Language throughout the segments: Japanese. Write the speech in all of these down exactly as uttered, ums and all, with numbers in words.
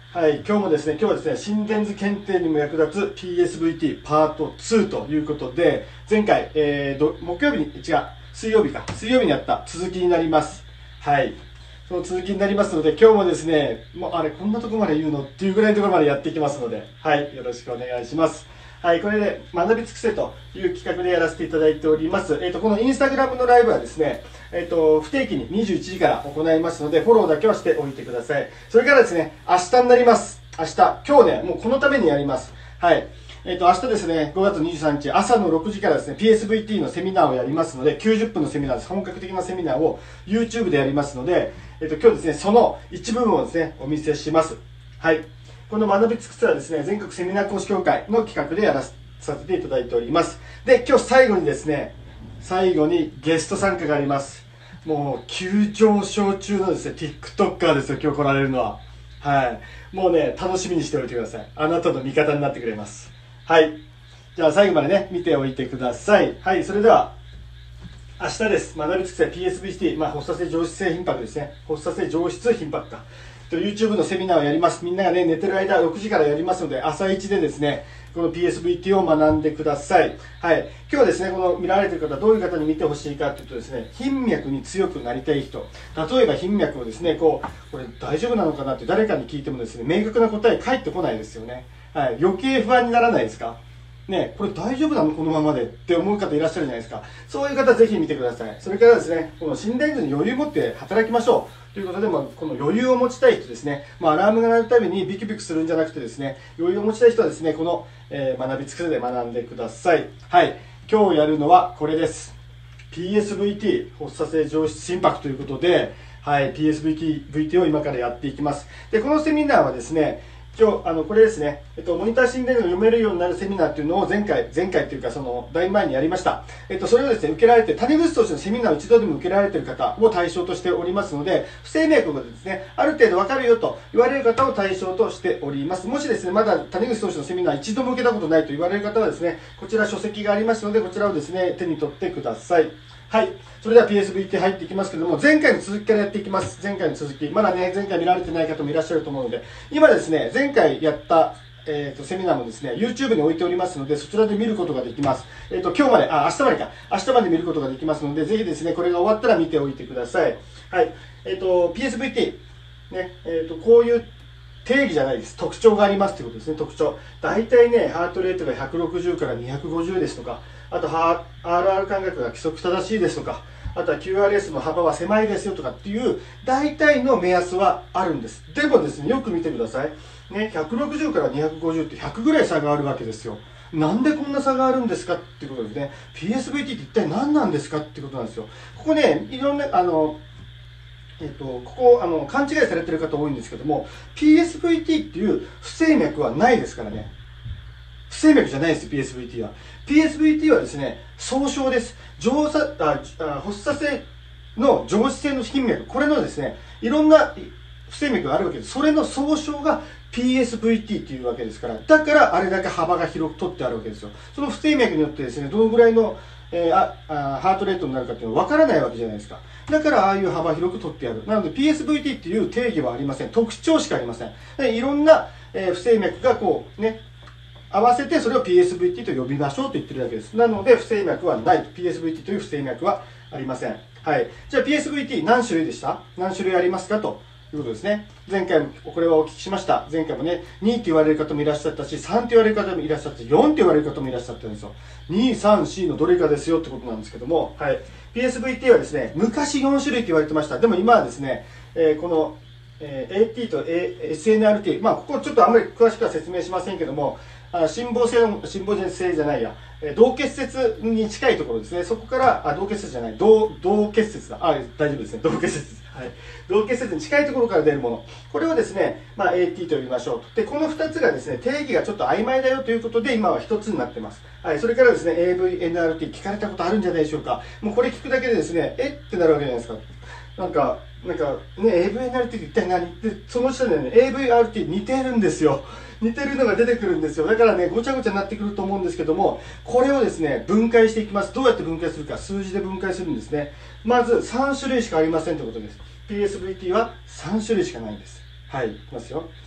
はい、今日もですね、今日はですね、心電図検定にも役立つ ピーエスブイティー パートツーということで、前回、えー、ど木曜日に、違う、水曜日か、水曜日にやった続きになります。はい。その続きになりますので、今日もですね、もうあれ、こんなところまで言うのっていうぐらいのところまでやっていきますので、はい、よろしくお願いします。はい、これで学び尽くせという企画でやらせていただいております。えっ、ー、と、このインスタグラムのライブはですね、えっ、ー、と、不定期ににじゅういちじから行いますので、フォローだけはしておいてください。それからですね、明日になります。明日、今日ね、もうこのためにやります。はい。えっ、ー、と、明日ですね、ごがつにじゅうさんにち、朝のろくじからですね、ピーエスブイティー のセミナーをやりますので、きゅうじゅっぷんのセミナーです。本格的なセミナーを YouTube でやりますので、えっ、ー、と、今日ですね、その一部分をですね、お見せします。はい。この学び尽くせはですね、全国セミナー講師協会の企画でやらせてさせていただいております。で、今日最後にですね、最後にゲスト参加があります。もう急上昇中のですね、TikToker ですよ、今日来られるのは。はい。もうね、楽しみにしておいてください。あなたの味方になってくれます。はい。じゃあ最後までね、見ておいてください。はい、それでは、明日です。学び尽くせ ピーエスブイティー、まあ、発作性上質性頻拍ですね。発作性上質頻拍か。YouTube のセミナーをやります。みんながね、寝てる間、ろくじからやりますので、朝一でですね、この ピーエスブイティー を学んでください。はい。今日はですね、この見られている方、どういう方に見てほしいかというとですね、頻脈に強くなりたい人。例えば頻脈をですね、こう、これ大丈夫なのかなって誰かに聞いてもですね、明確な答え返ってこないですよね。はい。余計不安にならないですか？ね、これ大丈夫なのこのままでって思う方いらっしゃるじゃないですか。そういう方ぜひ見てください。それからですね、この心電図に余裕を持って働きましょう。ということで、まあ、この余裕を持ちたい人ですね、まあ、アラームが鳴るたびにビクビクするんじゃなくてですね、余裕を持ちたい人はですね、この、えー、学び尽くせで学んでください。はい。今日やるのはこれです。ピーエスブイティー、発作性上質心拍ということで、はい、ピーエスブイティー を今からやっていきます。で、このセミナーはですね、今日、あの、これですね、えっと、モニター心電図を読めるようになるセミナーっていうのを前回、前回っていうか、その、だいぶ前にやりました。えっと、それをですね、受けられて、谷口投手のセミナーを一度でも受けられている方を対象としておりますので、不整脈がですね、ある程度わかるよと言われる方を対象としております。もしですね、まだ谷口投手のセミナー一度も受けたことないと言われる方はですね、こちら書籍がありますので、こちらをですね、手に取ってください。はい。それでは ピーエスブイティー 入っていきますけれども、前回の続きからやっていきます。前回の続き。まだね、前回見られてない方もいらっしゃると思うので、今ですね、前回やった、えっと、セミナーもですね、YouTube に置いておりますので、そちらで見ることができます。えっと、今日まで、あ、明日までか。明日まで見ることができますので、ぜひですね、これが終わったら見ておいてください。はい。えっと、ピーエスブイティー、ね、えっと、こういう定義じゃないです。特徴がありますということですね、特徴。大体ね、ハートレートがひゃくろくじゅうからにひゃくごじゅうですとか、あと、アールアール 間隔が規則正しいですとか、あとは キューアールエス の幅は狭いですよとかっていう大体の目安はあるんです。でもですね、よく見てください。ね、ひゃくろくじゅうからにひゃくごじゅうってひゃくぐらい差があるわけですよ。なんでこんな差があるんですかっていうことですね。ピーエスブイティー って一体何なんですかっていうことなんですよ。ここね、いろんな、あの、えっと、ここ、あの、勘違いされてる方多いんですけども、ピーエスブイティー っていう不整脈はないですからね。不整脈じゃないです、ピーエスブイティー は。ピーエスブイティー はですね、総称です。上作ああ発作性の上質性の頻脈、これのですね、いろんな不整脈があるわけです。それの総称が ピーエスブイティー っていうわけですから、だからあれだけ幅が広く取ってあるわけですよ。その不整脈によってですね、どのぐらいの、えー、ああハートレートになるかっていうのは分からないわけじゃないですか。だからああいう幅広く取ってある。なので ピーエスブイティー っていう定義はありません。特徴しかありません。でいろんな、えー、不整脈がこうね、合わせてそれを ピーエスブイティー と呼びましょうと言ってるだけです。なので不整脈はない。ピーエスブイティー という不整脈はありません。はい。じゃあ ピーエスブイティー 何種類でした？何種類ありますかということですね。前回もこれはお聞きしました。前回もね、にって言われる方もいらっしゃったし、さんって言われる方もいらっしゃったし、よんって言われる方もいらっしゃったんですよ。に、さん、よんのどれかですよってことなんですけども、はい。ピーエスブイティー はですね、昔よん種類って言われてました。でも今はですね、えー、この、えー、エーティー と、A、エスエヌアールティー、まあ、ここちょっとあんまり詳しくは説明しませんけども、あ心房性の、心房性じゃないや、えー、同結節に近いところですね。そこから、あ、同結節じゃない、同、同結節だ。あ、大丈夫ですね。同結節。はい。同結節に近いところから出るもの。これをですね、まあ、エーティー と呼びましょう。で、このふたつがですね、定義がちょっと曖昧だよということで、今はひとつになってます。はい。それからですね、エーブイエヌアールティー 聞かれたことあるんじゃないでしょうか。もうこれ聞くだけでですね、えってなるわけじゃないですか。なんか、なんか、ね、エーブイエヌアールティー って一体何って、その下でね、エーブイアールティー 似てるんですよ。似てるのが出てくるんですよ。だからね、ごちゃごちゃになってくると思うんですけども、これをですね、分解していきます。どうやって分解するか、数字で分解するんですね。まず、さん種類しかありませんということです。ピーエスブイティー はさん種類しかないんです。はい、いきますよ。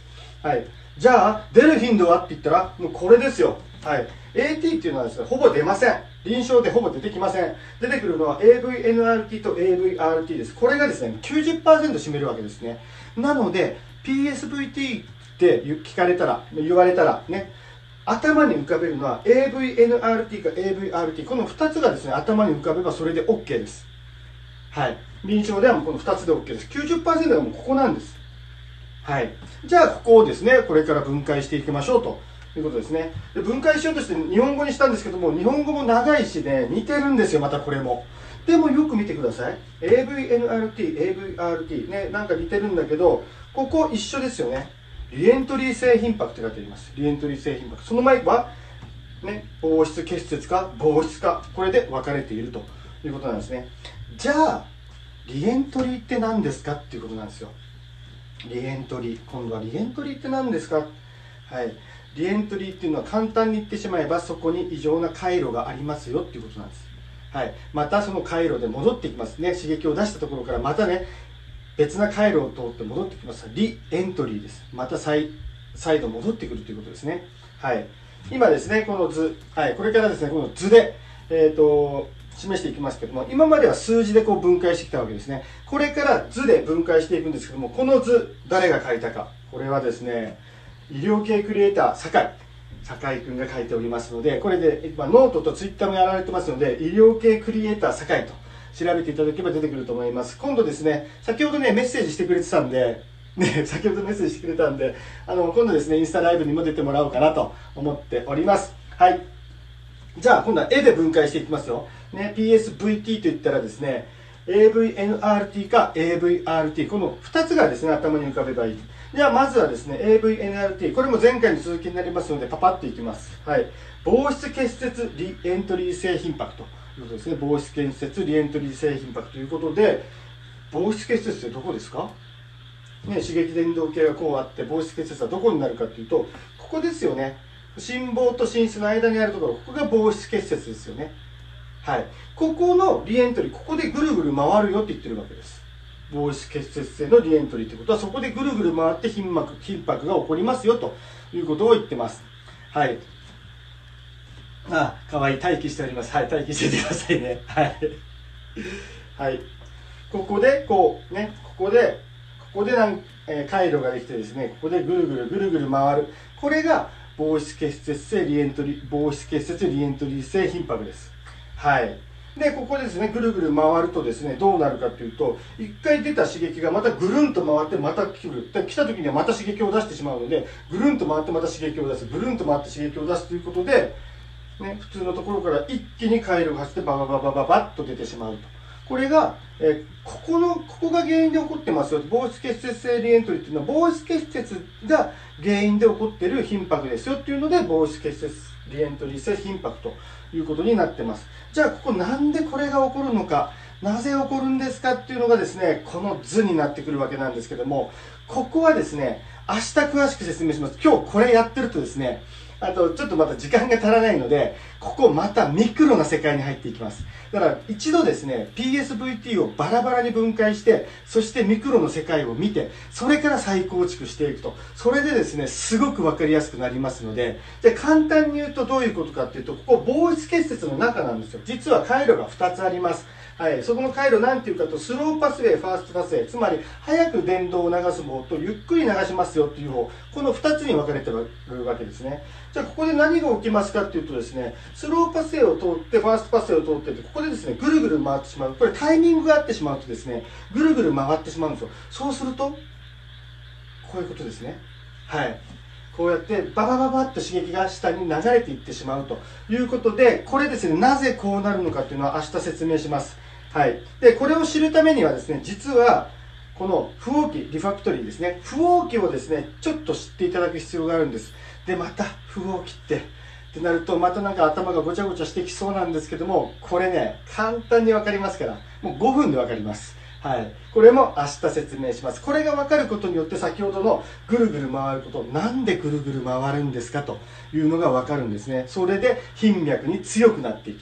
はい。じゃあ、出る頻度はって言ったら、もうこれですよ。はい。エーティー っていうのはですね、ほぼ出ません。臨床でほぼ出てきません。出てくるのは エーブイエヌアールティー と エーブイアールティー です。これがですね、きゅうじゅっパーセント 占めるわけですね。なので、ピーエスブイティー って聞かれたら、言われたら、ね、頭に浮かべるのは エーブイエヌアールティー か エーブイアールティー。このふたつがですね、頭に浮かべばそれで OK です。はい。臨床ではもうこのふたつで OK です。きゅうじゅっパーセント がもうここなんです。はい。じゃあ、ここをですね、これから分解していきましょうということですね。で、分解しようとして日本語にしたんですけども、日本語も長いしね、似てるんですよ、またこれも。でもよく見てください。エーブイエヌアールティー、エーブイアールティー。ね、なんか似てるんだけど、ここ一緒ですよね。リエントリー性頻迫って書いてあります。リエントリー性頻迫。その前は、ね、房室結節か、房室か、これで分かれているということなんですね。じゃあ、リエントリーって何ですかっていうことなんですよ。リエントリー。今度はリエントリーって何ですか？はい。リエントリーっていうのは簡単に言ってしまえばそこに異常な回路がありますよっていうことなんです。はい。またその回路で戻ってきますね。刺激を出したところからまたね、別な回路を通って戻ってきます。リエントリーです。また再、再度戻ってくるということですね。はい。今ですね、この図、はい。これからですね、この図で、えっと、示していきますけども、今までは数字でこう分解してきたわけですね。これから図で分解していくんですけども、この図、誰が書いたか。これはですね、医療系クリエイター、酒井。酒井くんが書いておりますので、これで、まあ、ノートとツイッターもやられてますので、医療系クリエイター、酒井と調べていただければ出てくると思います。今度ですね、先ほどね、メッセージしてくれてたんで、ね、先ほどメッセージしてくれたんで、あの、今度ですね、インスタライブにも出てもらおうかなと思っております。はい。じゃあ、今度は絵で分解していきますよ。ね、ピーエスブイティー といったらですね、エーブイエヌアールティー か エーブイアールティー。このふたつがですね、頭に浮かべばいい。じゃあ、まずはですね、エーブイエヌアールティー。これも前回の続きになりますので、パパッといきます。はい。房室結節リエントリー性頻迫ということですね。房室結節リエントリー性頻迫ということで、房室結節ってどこですか？ね、刺激伝導系がこうあって、房室結節はどこになるかというと、ここですよね。心房と心室の間にあるところ、ここが房室結節ですよね。はい。ここのリエントリー、ここでぐるぐる回るよって言ってるわけです。房室結節性のリエントリーってことは、そこでぐるぐる回って頻膜、頻迫が起こりますよということを言ってます。はい。あ、かわいい。待機しております。はい。待機しててくださいね。はい。はい。ここで、こう、ね、ここで、ここでなん、えー、回路ができてですね、ここでぐるぐるぐるぐる回る。これが、房室結節性リエントリー、房室結節リエントリー性頻迫です。はい。で、ここでですね、ぐるぐる回るとですね、どうなるかというと、一回出た刺激がまたぐるんと回ってまた来る。で、来た時にはまた刺激を出してしまうので、ぐるんと回ってまた刺激を出す。ぐるんと回って刺激を出すということで、ね、普通のところから一気に回路が走ってババババババッと出てしまうと。これが、えー、ここの、ここが原因で起こってますよ。房室結節性リエントリーっていうのは、房室結節が原因で起こっている頻迫ですよっていうので、房室結節リエントリー性頻迫ということになってます。じゃあ、ここなんでこれが起こるのか、なぜ起こるんですかっていうのがですね、この図になってくるわけなんですけども、ここはですね、明日詳しく説明します。今日これやってるとですね、あと、ちょっとまた時間が足らないので、ここまたミクロな世界に入っていきます。だから、一度ですね、ピーエスブイティー をバラバラに分解して、そしてミクロの世界を見て、それから再構築していくと。それでですね、すごくわかりやすくなりますので、じゃあ簡単に言うとどういうことかっていうと、ここ、房室結節の中なんですよ。実は回路がふたつあります。はい、そこの回路なんていうかと、スローパスウェイ、ファーストパスウェイ、つまり、早く電動を流す方と、ゆっくり流しますよっていう方、このふたつに分かれてるわけですね。じゃあ、ここで何が起きますかっていうとですね、スローパスウェイを通って、ファーストパスウェイを通ってって、ここでですね、ぐるぐる回ってしまう。これタイミングがあってしまうとですね、ぐるぐる回ってしまうんですよ。そうすると、こういうことですね。はい。こうやってババババッと刺激が下に流れていってしまうということで、これですね、なぜこうなるのかっていうのは明日説明します。はい。で、これを知るためにはですね、実は、この不応気、リファクトリーですね。不応気をですね、ちょっと知っていただく必要があるんです。で、また、不応気って、ってなると、またなんか頭がごちゃごちゃしてきそうなんですけども、これね、簡単にわかりますから、もうごふんでわかります。はい。これも明日説明します。これが分かることによって先ほどのぐるぐる回ること、なんでぐるぐる回るんですかというのが分かるんですね。それで頻脈に強くなっていくと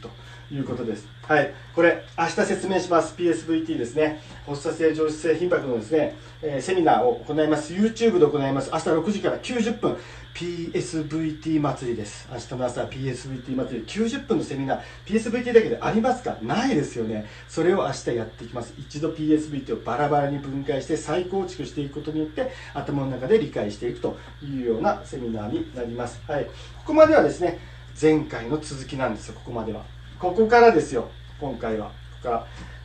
いうことです。はい。これ、明日説明します。ピーエスブイティー ですね。発作性上質性頻拍のですね、えー、セミナーを行います。YouTube で行います。明日ろくじからきゅうじゅっぷん。ピーエスブイティー 祭りです。明日の朝 ピーエスブイティー 祭りきゅうじゅっぷんのセミナー。ピーエスブイティー だけでありますか？ないですよね。それを明日やっていきます。一度 ピーエスブイティー をバラバラに分解して再構築していくことによって頭の中で理解していくというようなセミナーになります。はい。ここまではですね、前回の続きなんですよ。ここまでは。ここからですよ。今回は。ここから。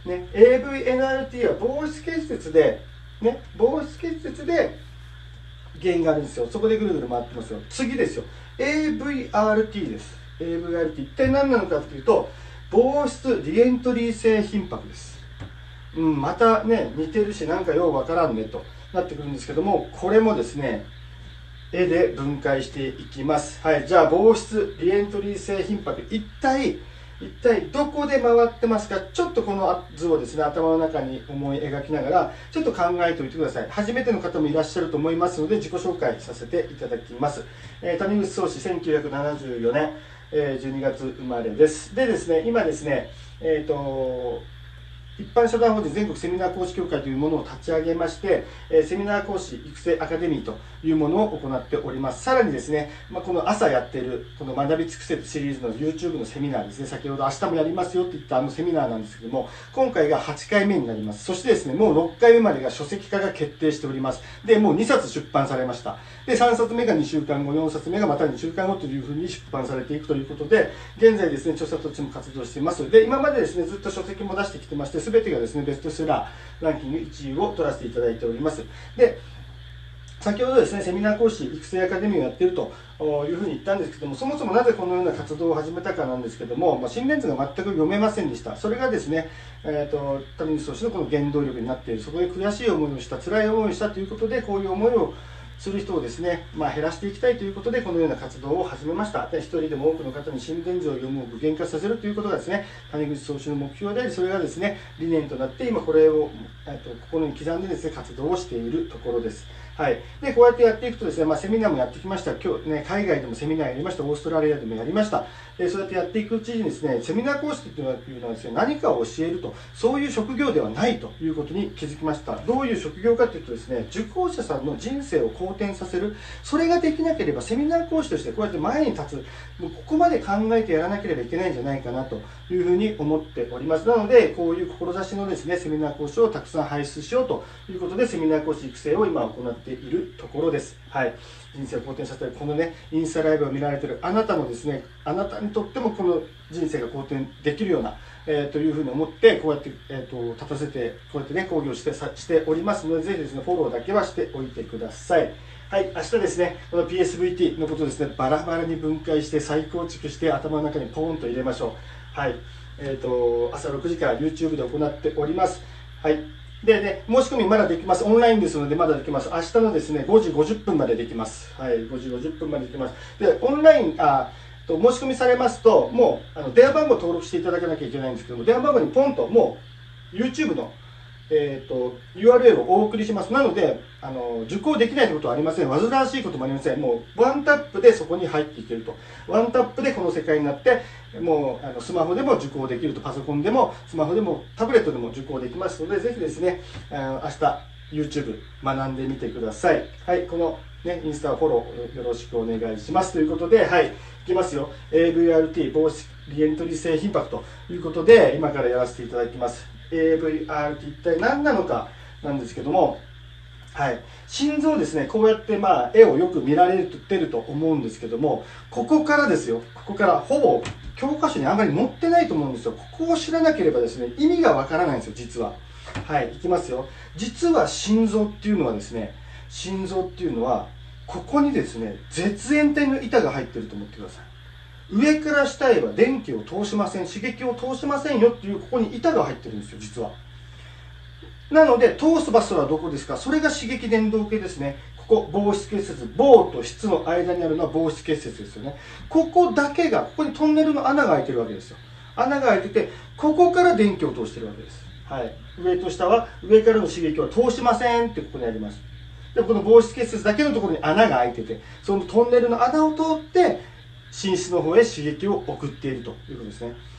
ね、エーブイエヌアールティー は房室結節で、ね、房室結節で原因があるんですよ。そこでぐるぐる回ってますよ。次ですよ。エーブイアールティー です。エーブイアールティー。一体何なのかというと、房室リエントリー性頻拍です。うん、またね、似てるし、なんかようわからんねとなってくるんですけども、これもですね、絵で分解していきます。はい。じゃあ、房室リエントリー性頻拍。一体、一体どこで回ってますか？ちょっとこの図をですね、頭の中に思い描きながら、ちょっと考えておいてください。初めての方もいらっしゃると思いますので、自己紹介させていただきます。えー、谷口宗志、せんきゅうひゃくななじゅうよねん、えー、じゅうにがつ生まれです。でですね、今ですね、えっと、一般社団法人全国セミナー講師協会というものを立ち上げまして、えセミナー講師育成アカデミーというものを行っております。さらにですね、まあ、この朝やっているこの学び尽くせシリーズの YouTube のセミナーですね、先ほど明日もやりますよって言ったあのセミナーなんですけども、今回がはちかいめになります。そしてですね、もうろっかいめまでが書籍化が決定しております。で、もうにさつ出版されました。で、さんさつめがにしゅうかんご、よんさつめがまたにしゅうかんごというふうに出版されていくということで、現在ですね、著者としても活動しています。で、今までですね、ずっと書籍も出してきてまして、すべてがですね、ベストセラーランキングいちいを取らせていただいております。で、先ほどですね、セミナー講師育成アカデミーをやっているというふうに言ったんですけども、そもそもなぜこのような活動を始めたかなんですけども、まあ、心電図が全く読めませんでした。それがですね、えーと、谷口宗志のこの原動力になっている、そこで悔しい思いをした、辛い思いをしたということで、こういう思いをする人をですね、まあ、減らしていきたいということで、このような活動を始めました。で、一人でも多くの方に心電図を読むを具現化させるということがですね、谷口宗志の目標であり、それがですね、理念となって、今これを、えーと、心に刻んでですね、活動をしているところです。はい。で、こうやってやっていくとですね、まあ、セミナーもやってきました。今日ね、海外でもセミナーやりました。オーストラリアでもやりました。で、そうやってやっていくうちにですね、セミナー講師というのはですね、何かを教えると、そういう職業ではないということに気づきました。どういう職業かというとですね、受講者さんの人生を好転させる。それができなければ、セミナー講師としてこうやって前に立つ、もうここまで考えてやらなければいけないんじゃないかなというふうに思っております。なので、こういう志のですね、セミナー講師をたくさん輩出しようということで、セミナー講師育成を今行っているところです。はい。人生を好転させたい、このね、インスタライブを見られているあなたもですね、あなたにとってもこの人生が好転できるような、えー、というふうに思って、こうやって、えー、と立たせて、こうやってね、講義をしてさしておりますので、ぜひですね、フォローだけはしておいてください。はい、明日ですね、この ピーエスブイティー のことをですね、バラバラに分解して再構築して頭の中にポーンと入れましょう。はい。えっ、ー、と、朝ろくじから YouTube で行っております。はい。でね、申し込みまだできます。オンラインですのでまだできます。明日のですね、ごじごじゅっぷんまでできます。はい、ごじごじゅっぷんまでできます。で、オンライン、あ、と申し込みされますと、もう、あの、電話番号登録していただかなきゃいけないんですけども、電話番号にポンと、もう、YouTube の、えっ、ー、と、ユーアールエル をお送りします。なので、あの、受講できないということはありません。煩わしいこともありません。もう、ワンタップでそこに入っていけると。ワンタップでこの世界になって、もう、あの、スマホでも受講できると。パソコンでも、スマホでも、タブレットでも受講できますので、ぜひですね、あの明日、YouTube 学んでみてください。はい、この、ね、インスタフォローよろしくお願いします。ということで、はい、いきますよ。エーブイアールティー、防止リエントリー性頻拍ということで、今からやらせていただきます。エーブイアール って一体何なのかなんですけども、はい、心臓ですね、こうやってまあ絵をよく見られてると思うんですけども、ここからですよ、ここからほぼ教科書にあんまり載ってないと思うんですよ。ここを知らなければですね、意味がわからないんですよ、実は。はい、いきますよ。実は心臓っていうのはですね、心臓っていうのは、ここにですね、絶縁体の板が入ってると思ってください。上から下へは電気を通しません、刺激を通しませんよっていう、ここに板が入ってるんですよ、実は。なので、通す場所はどこですか？それが刺激伝導系ですね。ここ、房室結節。房と室の間にあるのは房室結節ですよね。ここだけが、ここにトンネルの穴が開いてるわけですよ。穴が開いてて、ここから電気を通してるわけです。はい。上と下は、上からの刺激は通しませんってここにあります。で、この房室結節だけのところに穴が開いてて、そのトンネルの穴を通って、寝室の方へ刺激を送っているということですね。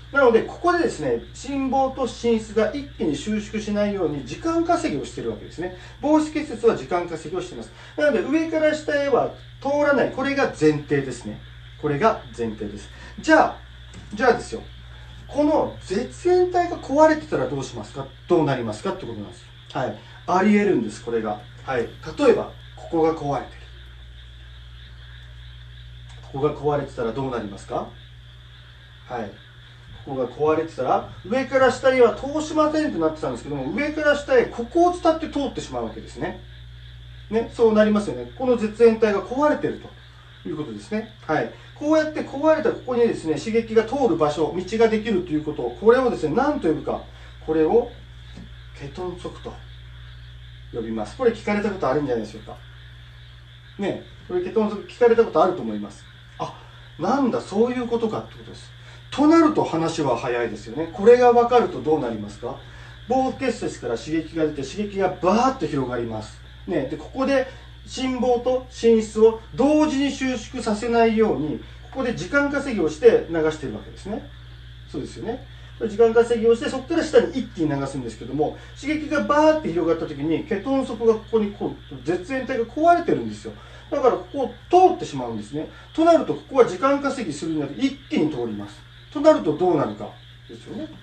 なので、ここでですね、心房と心室が一気に収縮しないように時間稼ぎをしているわけですね。房室結節は時間稼ぎをしています。なので、上から下へは通らない。これが前提ですね。これが前提です。じゃあ、じゃあですよ。この絶縁体が壊れてたらどうしますか？どうなりますかってことなんです。はい。あり得るんです、これが。はい。例えば、ここが壊れてる。ここが壊れてたらどうなりますか？はい。ここが壊れてたら、上から下へは通しませんってなってたんですけども、上から下へここを伝って通ってしまうわけですね。ね、そうなりますよね。この絶縁体が壊れてるということですね。はい。こうやって壊れたここにですね、刺激が通る場所、道ができるということを、これをですね、何と呼ぶか。これをケトン側と呼びます。これ聞かれたことあるんじゃないでしょうか。ね、これケトン側聞かれたことあると思います。あ、なんだ、そういうことかってことです。となると話は早いですよね。これが分かるとどうなりますか？房結節から刺激が出て刺激がバーッと広がります。ね、でここで心房と心室を同時に収縮させないように、ここで時間稼ぎをして流しているわけですね。そうですよね。時間稼ぎをして、そこから下に一気に流すんですけども、刺激がバーって広がった時に、ケトン側がここにこう、絶縁体が壊れてるんですよ。だからここを通ってしまうんですね。となると、ここは時間稼ぎするには一気に通ります。となるとどうなるかですよね。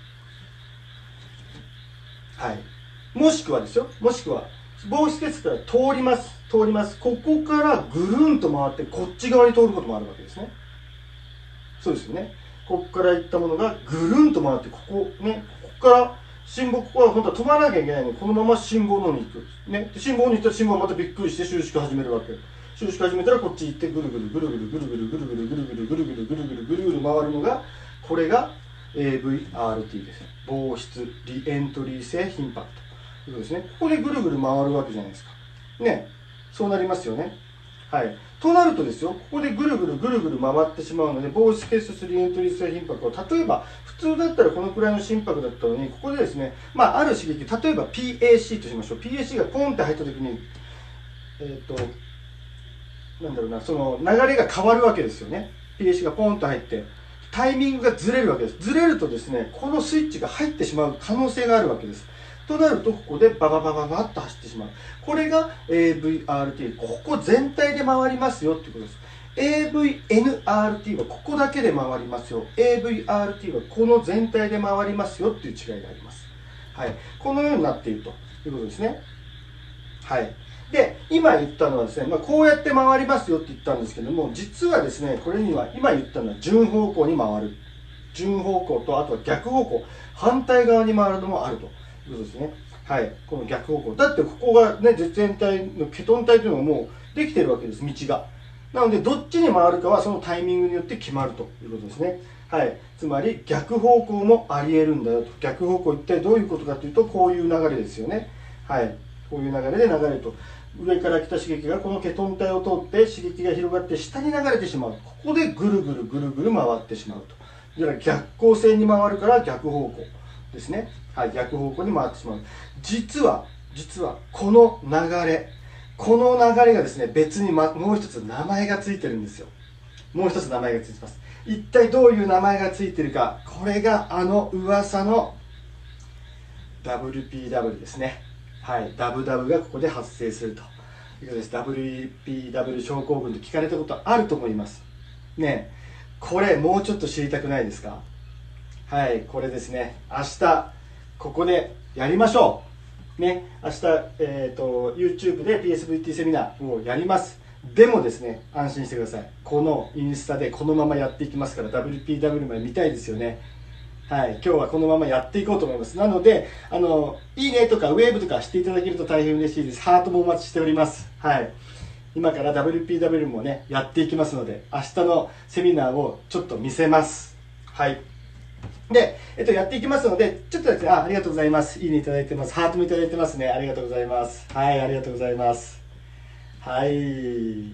はい。もしくはですよ。もしくは、房室結から通ります。通ります。ここからぐるんと回って、こっち側に通ることもあるわけですね。そうですよね。ここから行ったものがぐるんと回って、ここね、ここから心房、ここは本当は止まらなきゃいけないのに、このまま心房の方に行く。ね。で心房に行ったら心房はまたびっくりして収縮始めるわけ。収縮始めたらこっち行ってぐるぐるぐるぐるぐるぐるぐるぐるぐるぐるぐるぐるぐるぐるぐるぐる回るのが、これが エーブイアールティー です。房室リエントリー性頻拍ということですね。ここでぐるぐる回るわけじゃないですか。ね。そうなりますよね。はい。となるとですよ、ここでぐるぐるぐるぐる回ってしまうので、房室結節リエントリー性頻拍を、例えば、普通だったらこのくらいの心拍だったのに、ここでですね、まあ、ある刺激、例えば ピーエーシー としましょう。ピーエーシー がポンって入ったときに、えっと、なんだろうな、その流れが変わるわけですよね。ピーエーシー がポンと入って、タイミングがずれるわけです。ずれるとですね、このスイッチが入ってしまう可能性があるわけです。となると、ここでバババババッと走ってしまう。これが エーブイアールティー。ここ全体で回りますよっていうことです。エーブイエヌアールティー はここだけで回りますよ。エーブイアールティー はこの全体で回りますよっていう違いがあります。はい。このようになっているということですね。はい。で、今言ったのはですね、まあ、こうやって回りますよって言ったんですけども、実はですね、これには今言ったのは順方向に回る。順方向と、あとは逆方向、反対側に回るのもあるということですね。はい。この逆方向。だってここがね、絶縁体のケトン体というのがもうできてるわけです、道が。なので、どっちに回るかはそのタイミングによって決まるということですね。はい。つまり、逆方向もあり得るんだよと。逆方向一体どういうことかというと、こういう流れですよね。はい。こういう流れで流れると。上から来た刺激がこのケトン体を通って刺激が広がって下に流れてしまう。ここでぐるぐるぐるぐる回ってしまうと。だから逆光線に回るから逆方向ですね。はい、逆方向に回ってしまう。実は、実はこの流れ、この流れがですね、別にもう一つ名前がついてるんですよ。もう一つ名前がついてます。一体どういう名前がついてるか。これがあの噂の ダブリューピーダブリュー ですね。はい、ダブダブがここで発生するということです。ダブリューピーダブリュー 症候群と聞かれたことあると思います。ね、これもうちょっと知りたくないですか？はい、これですね。明日、ここでやりましょう。ね、明日、えっと、YouTube で ピーエスブイティー セミナーをやります。でもですね、安心してください。このインスタでこのままやっていきますから、ダブリューピーダブリュー まで見たいですよね。はい、今日はこのままやっていこうと思います。なので、あの、いいねとかウェーブとかしていただけると大変嬉しいです。ハートもお待ちしております。はい。今から ダブリューピーダブリュー もね、やっていきますので、明日のセミナーをちょっと見せます。はい。で、えっと、やっていきますので、ちょっとですね、あ、ありがとうございます。いいねいただいてます。ハートもいただいてますね。ありがとうございます。はい、ありがとうございます。はい。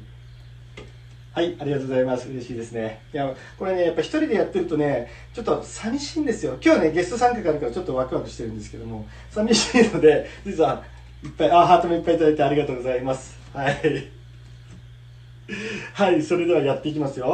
はい、ありがとうございます。嬉しいですね。いや、これね、やっぱ一人でやってるとね、ちょっと寂しいんですよ。今日はね、ゲスト参加があるからちょっとワクワクしてるんですけども、寂しいので、実はいっぱい、あ、ハートもいっぱいいただいてありがとうございます。はい。はい、それではやっていきますよ。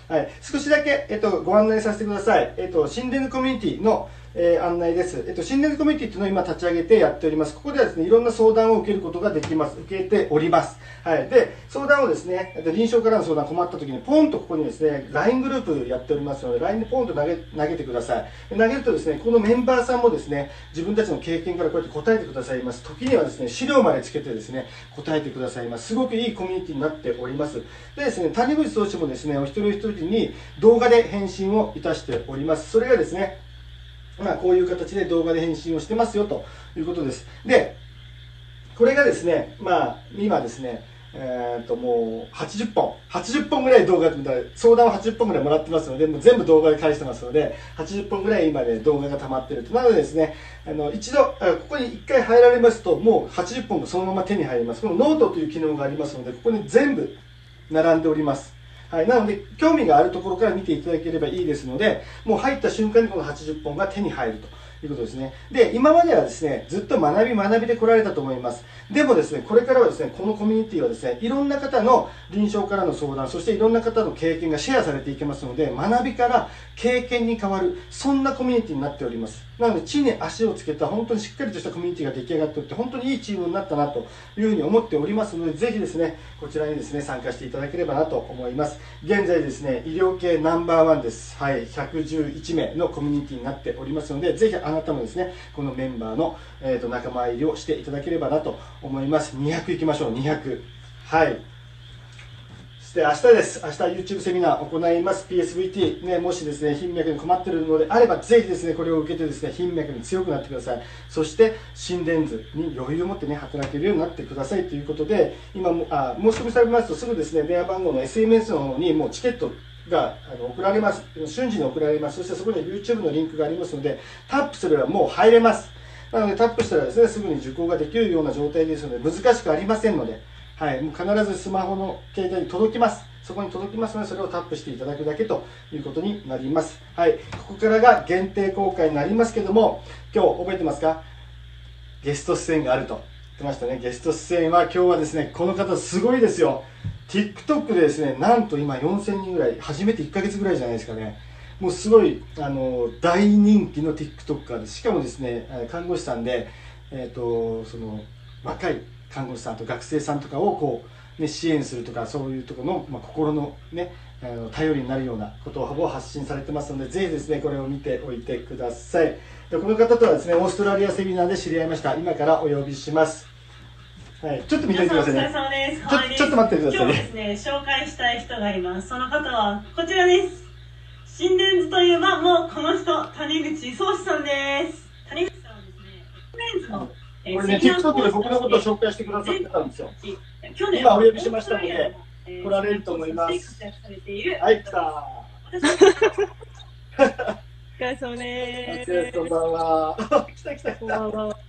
はい、少しだけ、えっと、ご案内させてください。えっと、心電図コミュニティの、えー、案内です。えっと、心電図コミュニティっていうのを今立ち上げてやっております。ここではですね、いろんな相談を受けることができます。受けております。はい。で、相談をですね、えっと、臨床からの相談困った時に、ポンとここにですね、ライン グループやっておりますので、ライン でポンと投げ、投げてください。投げるとですね、このメンバーさんもですね、自分たちの経験からこうやって答えてくださいます。時にはですね、資料までつけてですね、答えてくださいます。すごくいいコミュニティになっております。でですね、谷口総師もですね、お一人一人に動画で返信をいたしております。それがですね、まあ、こういう形で動画で返信をしてますよということです。で、これがですね、まあ、今ですね、えー、ともうはちじゅっぽん、はちじゅっぽんぐらい動画、相談をはちじゅっぽんぐらいもらってますので、もう全部動画で返してますので、はちじゅっぽんぐらい今で動画が溜まってると。なのでですね、あの一度、ここにいっかい入られますと、もうはちじゅっぽんがそのまま手に入ります。このノートという機能がありますので、ここに全部並んでおります。はい、なので、興味があるところから見ていただければいいですので、もう入った瞬間にこのはちじゅっぽんが手に入るということですね。で、今まではですね、ずっと学び学びで来られたと思います。でもですね、これからはですね、このコミュニティはですね、いろんな方の臨床からの相談、そしていろんな方の経験がシェアされていきますので、学びから経験に変わる、そんなコミュニティになっております。なので、地に足をつけた、本当にしっかりとしたコミュニティが出来上がっておって、本当にいいチームになったなというふうに思っておりますので、ぜひですね、こちらにですね、参加していただければなと思います。現在ですね、医療系ナンバーワンです。はい、ひゃくじゅういちめいのコミュニティになっておりますので、ぜひあなたもですね、このメンバーの、えーと、仲間入りをしていただければなと思います。にひゃくいきましょう、にひゃく。はい。そして明日です。明日 YouTube セミナーを行います。ピーエスブイティー、ね、もしですね、頻脈に困っているのであれば、ぜひですね、これを受けてですね、頻脈に強くなってください。そして、心電図に余裕を持ってね、働けるようになってくださいということで、今も、あ、申し込みされますとすぐですね、電話番号の エスエムエス の方にもうチケットがあの送られます。瞬時に送られます。そしてそこに YouTube のリンクがありますので、タップすればもう入れます。なのでタップしたらですね、すぐに受講ができるような状態ですので、難しくありませんので、はい、もう必ずスマホの携帯に届きます。そこに届きますので、それをタップしていただくだけということになります。はい、ここからが限定公開になりますけども、今日覚えてますか？ゲスト出演があると言ってましたね。ゲスト出演は今日はですね、この方すごいですよ。TikTok でですね、なんと今よんせんにんぐらい、初めていっかげつぐらいじゃないですかね。もうすごいあの大人気の TikToker です。しかもですね、看護師さんで、えーと、その若い看護師さんと学生さんとかをこう、ね、支援するとか、そういうところの、まあ、心のね、あの頼りになるようなことを発信されてますので、ぜひですね、これを見ておいてください。でこの方とはですね、オーストラリアセミナーで知り合いました。今からお呼びします。はい、ちょっと見てみてくださいね。 皆さんお疲れ様です。 ちょ、ちょっと待ってくださいね。 今日ですね、紹介したい人がいます。その方はこちらです。心電図といえばもうこの人、谷口壮志さんです。谷口さんはですね、心電図のえー、これね、TikTok で僕のことを紹介してくださってたんですよ。 去年今お呼びしましたので、来られると思います。はい、来たお疲れ様でーす。こんばんは。来た来た来た。 こんばんは。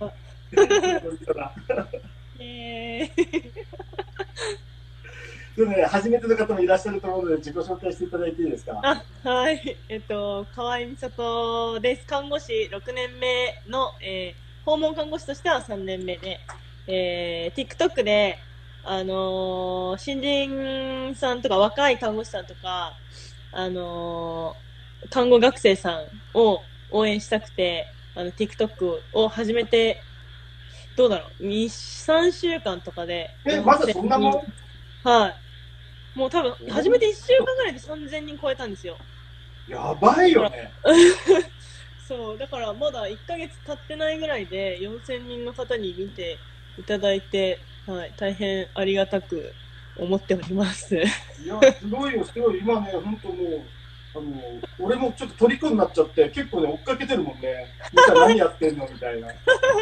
えーでね、初めての方もいらっしゃると思うので、自己紹介していただいていいですか？ あ、はい。えっと、河合美里です。看護師ろくねんめの、えー、訪問看護師としてはさんねんめで、えー、TikTok で、あのー、新人さんとか若い看護師さんとか、あのー、看護学生さんを応援したくて、あの、TikTok を始めて、どうだろう、に、さんしゅうかんとかで。 え、まだそんなもん？ はい。もう多分、初めていっしゅうかんぐらいでさんぜんにん超えたんですよ。 やばいよね。 そう、だからまだいっかげつ経ってないぐらいでよんせんにんの方に見ていただいて、はい、大変ありがたく思っております。 いや、すごいよ、すごい。今ね、本当もう、あの、俺もちょっと虜になっちゃって、結構ね、追っかけてるもんね。みんな何やってんのみたいな。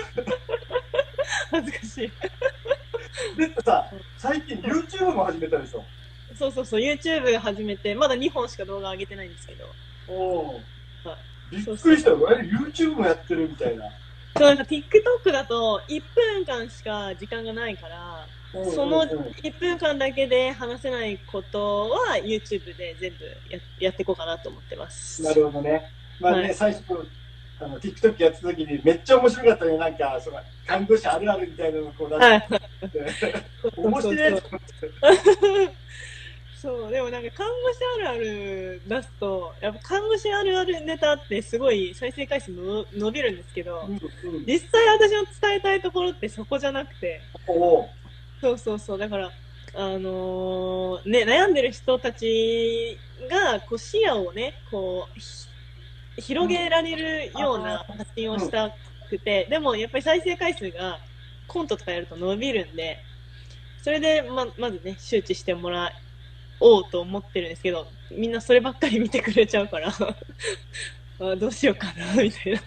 恥ずかしい。 でさ、最近 YouTube も始めたでしょ。 そうそうそう、YouTube 始めて、まだにほんしか動画上げてないんですけど。 おはい、 びっくりしたよ。あれ、YouTube もやってるみたいな。 そう、なんか TikTok だといっぷんかんしか時間がないから、そのいっぷんかんだけで話せないことは YouTube で全部 や, やっていこうかなと思ってます。 なるほどね。まあね、はい、最初あの TikTok やってた時にめっちゃ面白かったね。なんかその看護師あるあるみたいなのをこう出して、はい、面白いと思って。 そう、でもなんか看護師あるある出すと、やっぱ看護師あるあるネタってすごい再生回数の伸びるんですけど、 うんうん、 実際私の伝えたいところってそこじゃなくて、 おそうそうそう、だから、あのーね、悩んでる人たちがこう視野をね、こう、広げられるような発信をしたくて、でもやっぱり再生回数がコントとかやると伸びるんで、それでままずね、周知してもらおうと思ってるんですけど、みんなそればっかり見てくれちゃうからあ、どうしようかなみたいな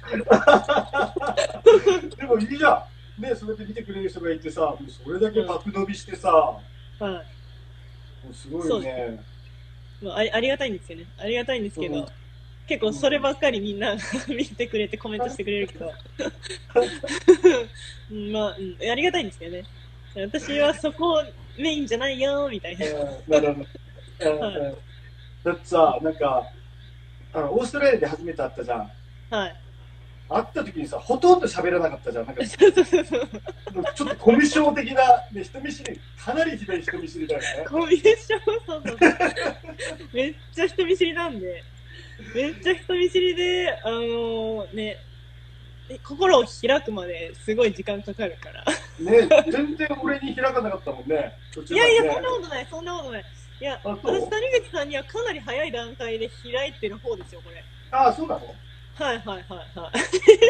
でもいいじゃんね、それで見てくれる人がいてさ、もうそれだけ爆伸びしてさ、 うん、はい、 もうすごいよね。 まあ、ありありがたいんですよね。ありがたいんですけど、うん、結構そればっかりみんな見てくれてコメントしてくれるけどまあ、うん、ありがたいんですけどね。私はそこメインじゃないよみたいな。 なるほど。はい、だってさ、なんかあのオーストラリアで初めて会ったじゃん。 はい。 会った時にさ、ほとんど喋らなかったじゃん。なんかちょっとコミュ障的な、ね、人見知り、かなりひどい人見知りだよね。 コミュ障、そうそうそう。めっちゃ人見知りなんで、めっちゃ人見知りで、あのー、ね、心を開くまですごい時間かかるから。 ね、全然俺に開かなかったもんね。ね、 いやいや、そんなことない、そんなことない。いや、私、谷口さんにはかなり早い段階で開いてる方ですよ、これ。 ああ、そうなの？ はいはいはいはい。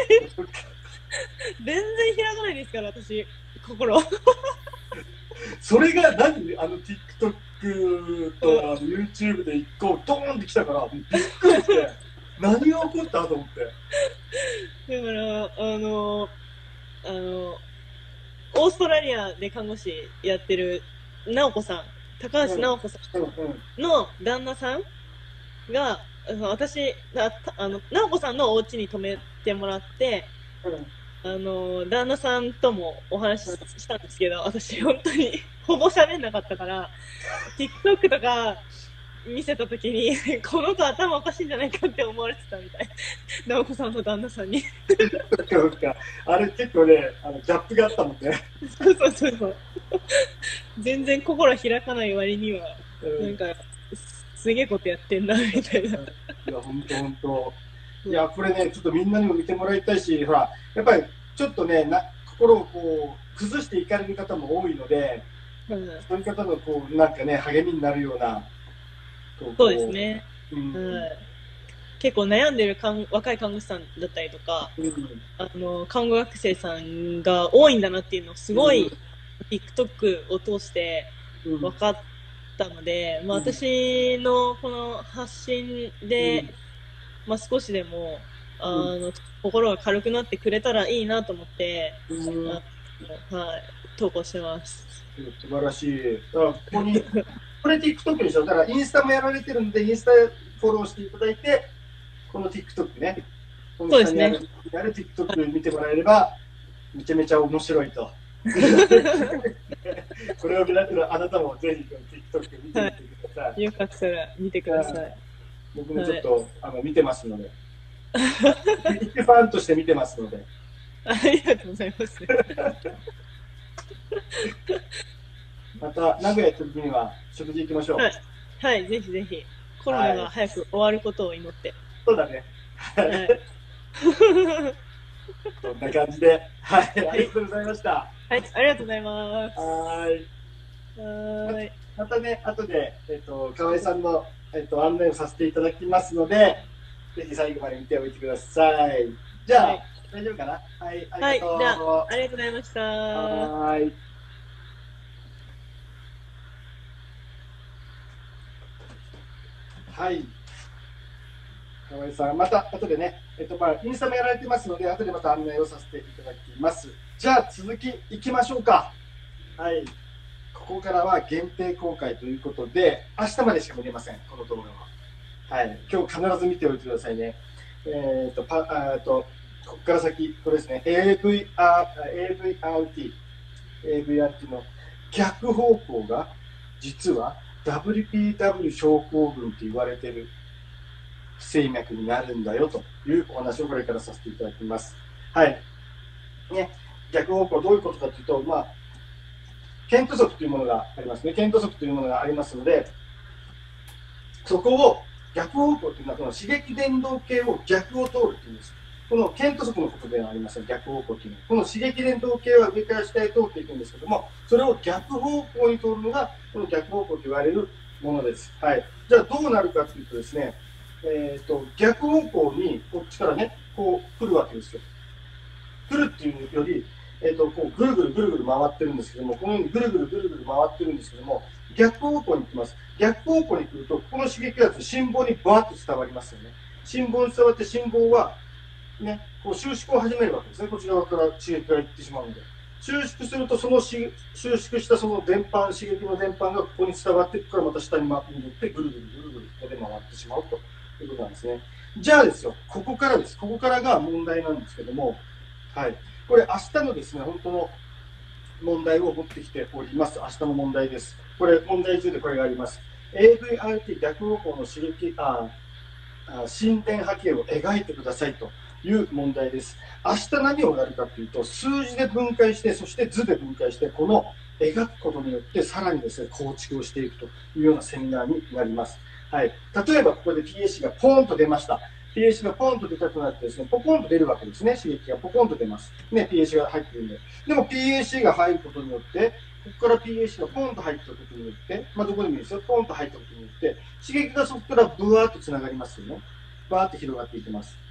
全然開かないですから、私、心。 それが何あの TikTok とあの YouTube で一個ドーンってきたから、びっくりして、何が起こったと思って。 だから、あの、あの、オーストラリアで看護師やってる直子さん、高橋直子さんの旦那さんが、私、あの、直子さんのお家に泊めてもらって、うん、あの、旦那さんともお話ししたんですけど、私本当にほぼ喋んなかったから、TikTok とか見せたときに、この子頭おかしいんじゃないかって思われてたみたい。直子さんの旦那さんに。 そうか。あれ結構ね、あのギャップがあったもんね。 そうそうそうそう。全然心開かない割には、うん、なんか、すげえことやってんな、みたいな。いや、ほんとほんと。いや、これね、ちょっとみんなにも見てもらいたいし、ほら、やっぱりちょっとね、な心をこう、崩していかれる方も多いので、うん、そういう方のこう、なんかね、励みになるような。 そうですね。うんうん、結構悩んでる看若い看護師さんだったりとか、うん、あの看護学生さんが多いんだなっていうのをすごい、うん、TikTok を通して分かったので、うん、まあ、私のこの発信で、うん、まあ、少しでもあの、うん、心が軽くなってくれたらいいなと思って、うん、はい、投稿してます。 素晴らしい。ここにこれ TikTok でしょ。だからインスタもやられてるんで、インスタフォローしていただいて、この TikTok ね、この下にある、ある TikTok 見てもらえれば、めちゃめちゃ面白いと。これを見られてるあなたもぜひ TikTok 見てみてください。 はい、よかったら見てください。 僕もちょっと、はい、あの見てますので。ファンとして見てますので。 ありがとうございます。 また名古屋行った時には食事行きましょう。 はい、はい、ぜひぜひコロナが早く終わることを祈って。はい、 そうだね。はい。こんな感じで、はい、ありがとうございました。 はい、ありがとうございます。 はい。 はい。 またね、後でえっと河合さんのえっと案内をさせていただきますので、ぜひ最後まで見ておいてください。じゃあ、はい、大丈夫かな。はい、 ありがとう。はい、じゃあありがとうございました。 はい。はい。河合さん、また後でね、えっとまあ、インスタもやられてますので、後でまた案内をさせていただきます。じゃあ、続きいきましょうか。はい。ここからは限定公開ということで、明日までしか見れません、この動画は。はい。今日必ず見ておいてくださいね。えっと、パあとここから先、これですね、エーブイアール エーブイアールティー、エーブイアールティー の逆方向が、実は、ダブリューピーダブリュー 症候群と言われている不整脈になるんだよというお話をこれからさせていただきます。はい。ね、逆方向どういうことかというと、まあ、ケント則というものがありますね。ケント則というものがありますので、 そこを逆方向っていうのは、この刺激伝導系を逆を通るっていうんです。この剣と速のことではありません、逆方向っていうのは。この刺激伝導系は上から下へ通っていくんですけども、それを逆方向に通るのが、この逆方向と言われるものです。はい。じゃあどうなるかというとですね、えっと、逆方向にこっちからね、こう来るわけですよ。来るっていうより、えっと、こうぐるぐるぐるぐる回ってるんですけども、このようにぐるぐるぐるぐる回ってるんですけども、逆方向に来ます。逆方向に来ると、この刺激圧、心房にバーッと伝わりますよね。心房に伝わって、心房は、ね、こう収縮を始めるわけですね。こちら側から刺激がいってしまうので。収縮すると、その収縮したその電波、刺激の電波がここに伝わって、ここからまた下に戻って、ぐるぐるぐるぐるここで回ってしまうということなんですね。じゃあですよ、ここからです。ここからが問題なんですけども、はい。これ、明日のですね、本当の問題を持ってきております。明日の問題です。これ、問題じゅうでこれがあります。エーブイアールティー 逆方向の刺激、ああ心電波形を描いてくださいという問題です。明日何をやるかというと、数字で分解して、そして図で分解して、この描くことによって、さらにですね、構築をしていくというようなセミナーになります。はい。例えば、ここで ピーエーシー がポーンと出ました。ピーエーシー がポーンと出たくなってですね、ポコンと出るわけですね。刺激がポコンと出ます。ね、ピーエーシー が入ってるんで。でも ピーエーシー が入ることによって、ここから ピーエーシー がポンと入ったことによって、まあ、どこでもいいですよ。ポンと入ったことによって、刺激がそこからブワーッと繋がりますよね。バーッと広がっていきます。